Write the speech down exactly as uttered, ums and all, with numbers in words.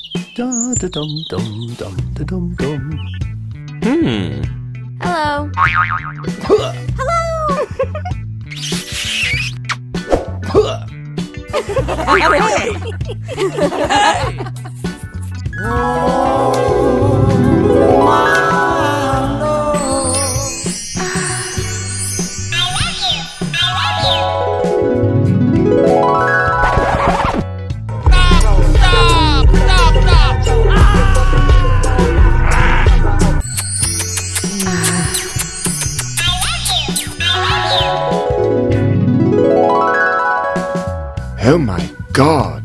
Da da dum dum dum da dum dum. Hmm. Hello. Hello. Hey! Hey! Oh my God!